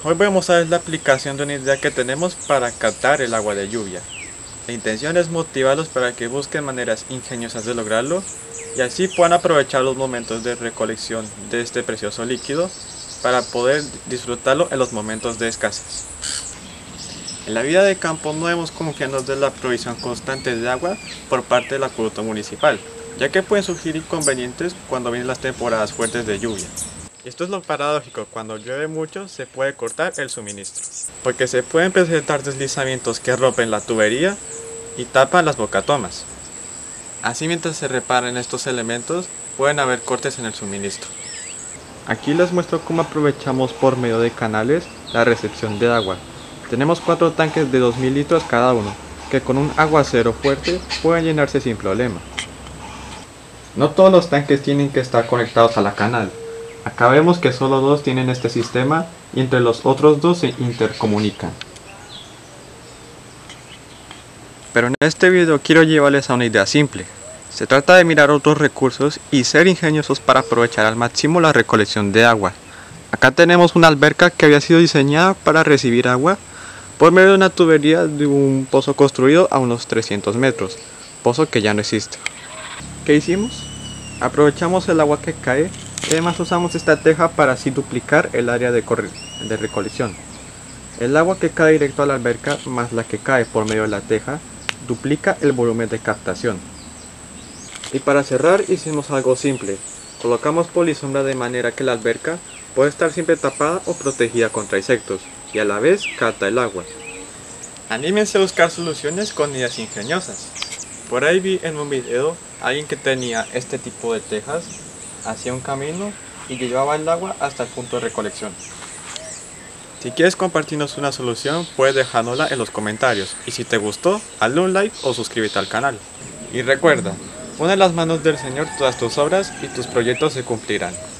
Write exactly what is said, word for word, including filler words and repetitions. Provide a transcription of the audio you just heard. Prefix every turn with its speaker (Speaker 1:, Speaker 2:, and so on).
Speaker 1: Hoy voy a mostrar la aplicación de una idea que tenemos para captar el agua de lluvia. La intención es motivarlos para que busquen maneras ingeniosas de lograrlo y así puedan aprovechar los momentos de recolección de este precioso líquido para poder disfrutarlo en los momentos de escasez. En la vida de campo no debemos confiarnos de la provisión constante de agua por parte del acueducto municipal, ya que pueden surgir inconvenientes cuando vienen las temporadas fuertes de lluvia. Esto es lo paradójico: cuando llueve mucho se puede cortar el suministro, porque se pueden presentar deslizamientos que rompen la tubería y tapan las bocatomas. Así, mientras se reparan estos elementos, pueden haber cortes en el suministro. Aquí les muestro cómo aprovechamos por medio de canales la recepción de agua. Tenemos cuatro tanques de dos mil litros cada uno, que con un aguacero fuerte pueden llenarse sin problema. No todos los tanques tienen que estar conectados a la canal. Acá vemos que solo dos tienen este sistema y entre los otros dos se intercomunican. Pero en este video quiero llevarles a una idea simple. Se trata de mirar otros recursos y ser ingeniosos para aprovechar al máximo la recolección de agua. Acá tenemos una alberca que había sido diseñada para recibir agua por medio de una tubería de un pozo construido a unos trescientos metros, pozo que ya no existe. ¿Qué hicimos? Aprovechamos el agua que cae y además usamos esta teja para así duplicar el área de, de recolección. El agua que cae directo a la alberca más la que cae por medio de la teja duplica el volumen de captación. Y para cerrar hicimos algo simple: colocamos polisombra de manera que la alberca puede estar siempre tapada o protegida contra insectos y a la vez capta el agua. Anímense a buscar soluciones con ideas ingeniosas. Por ahí vi en un video a alguien que tenía este tipo de tejas, hacía un camino y llevaba el agua hasta el punto de recolección. Si quieres compartirnos una solución, puedes dejárnosla en los comentarios, y si te gustó, hazle un like o suscríbete al canal. Y recuerda, pon en las manos del Señor todas tus obras y tus proyectos se cumplirán.